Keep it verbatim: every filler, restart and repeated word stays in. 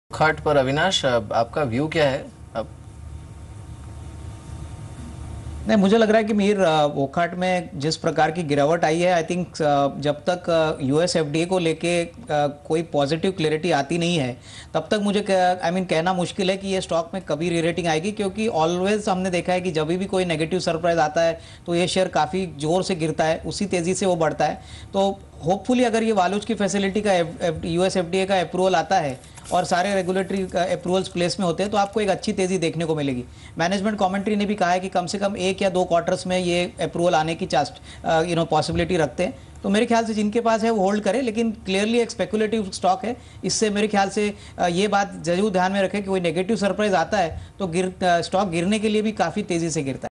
वोकहार्ट पर अविनाश, आपका व्यू क्या है अब? नहीं, मुझे लग रहा है कि मीर वोकहार्ट में जिस प्रकार की गिरावट आई है, आई थिंक जब तक यूएस एफडीए को लेके कोई पॉजिटिव क्लैरिटी आती नहीं है तब तक मुझे आई मीन कहना मुश्किल है कि ये स्टॉक में कभी री रेटिंग आएगी, क्योंकि ऑलवेज हमने देखा है कि जब भी कोई नेगेटिव सरप्राइज आता है तो ये शेयर काफ़ी जोर से गिरता है, उसी तेज़ी से वो बढ़ता है। तो होपफुली अगर ये वालूज की फैसिलिटी का यूएस एफडीए का अप्रूवल आता है और सारे रेगुलेटरी अप्रूवल्स प्लेस में होते हैं तो आपको एक अच्छी तेज़ी देखने को मिलेगी। मैनेजमेंट कमेंट्री ने भी कहा है कि कम से कम एक या दो क्वार्टर्स में ये अप्रूवल आने की चांस यू नो पॉसिबिलिटी रखते हैं। तो मेरे ख्याल से जिनके पास है वो होल्ड करें, लेकिन क्लियरली एक स्पेकुलेटिव स्टॉक है। इससे मेरे ख्याल से ये बात जरूर ध्यान में रखें कि कोई नेगेटिव सरप्राइज आता है तो गिर स्टॉक गिरने के लिए भी काफ़ी तेज़ी से गिरता है।